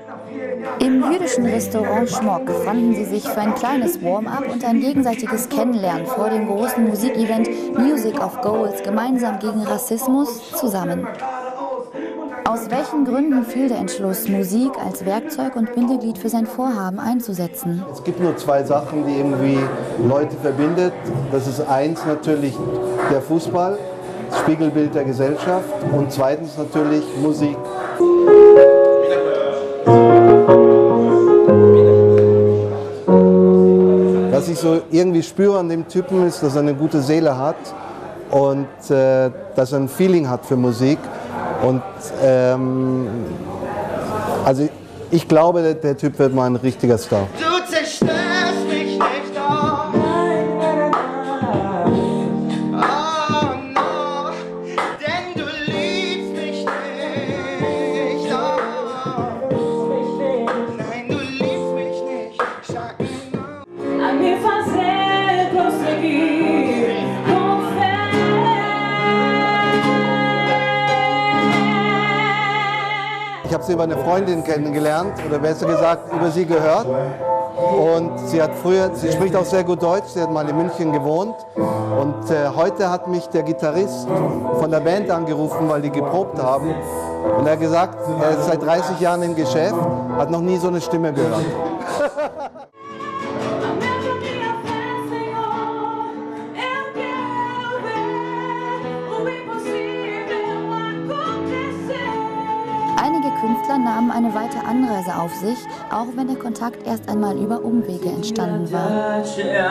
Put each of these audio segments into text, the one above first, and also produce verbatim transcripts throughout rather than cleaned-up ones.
Im jüdischen Restaurant Schmock fanden sie sich für ein kleines Warm-up und ein gegenseitiges Kennenlernen vor dem großen Musikevent Music of Goals gemeinsam gegen Rassismus zusammen. Aus welchen Gründen fiel der Entschluss, Musik als Werkzeug und Bindeglied für sein Vorhaben einzusetzen? Es gibt nur zwei Sachen, die irgendwie Leute verbindet. Das ist eins natürlich der Fußball, das Spiegelbild der Gesellschaft, und zweitens natürlich Musik. Was ich so irgendwie spüre an dem Typen ist, dass er eine gute Seele hat und äh, dass er ein Feeling hat für Musik. Und ähm, also ich glaube, der, der Typ wird mal ein richtiger Star. Du zerstörst mich nicht, oh. Oh no, denn du liebst mich nicht, oh. Nein, du liebst mich nicht, sag mir. A me fazer prosseguir com fé. Ich habe sie über eine Freundin kennengelernt, oder besser gesagt, über sie gehört. Und sie hat früher, sie spricht auch sehr gut Deutsch, sie hat mal in München gewohnt. Und äh, heute hat mich der Gitarrist von der Band angerufen, weil die geprobt haben. Und er hat gesagt, er ist seit dreißig Jahren im Geschäft, hat noch nie so eine Stimme gehört. Einige Künstler nahmen eine weite Anreise auf sich, auch wenn der Kontakt erst einmal über Umwege entstanden war.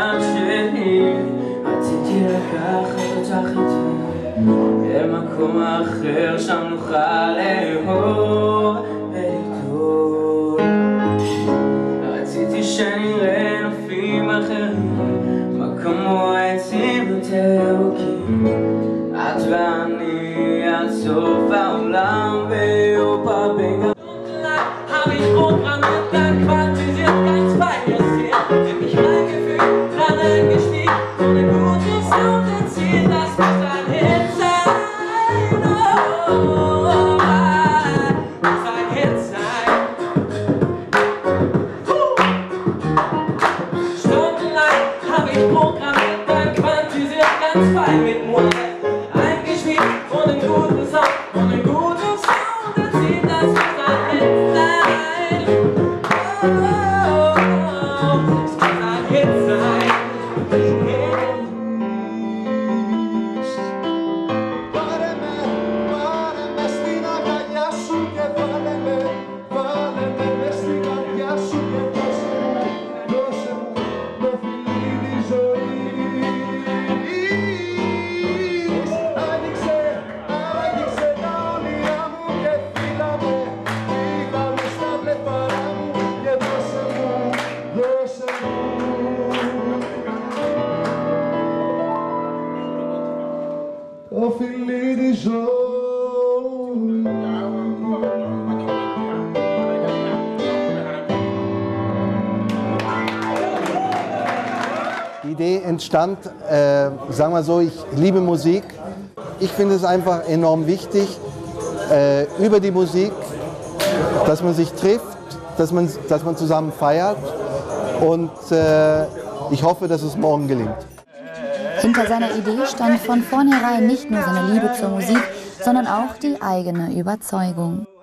Hab ich programmiert, dann quantisiert, ganz feierisiert. Bin mich reingefügt, dran eingestiegen. Ohne guten Sound erzielt, das muss ein Hit sein. Oh, muss ein Hit sein. Stundenlang hab ich programmiert, dann quantisiert, ganz fein mit Moin eingeschrieben. Ohne guten Sound, ohne guten Sound erzielt, das muss ein Hit sein. Oh, filli di sogni. Die Idee entstand, äh, sagen wir so, ich liebe Musik. Ich finde es einfach enorm wichtig, äh, über die Musik, dass man sich trifft, dass man, dass man zusammen feiert, und äh, ich hoffe, dass es morgen gelingt. Hinter seiner Idee stand von vornherein nicht nur seine Liebe zur Musik, sondern auch die eigene Überzeugung.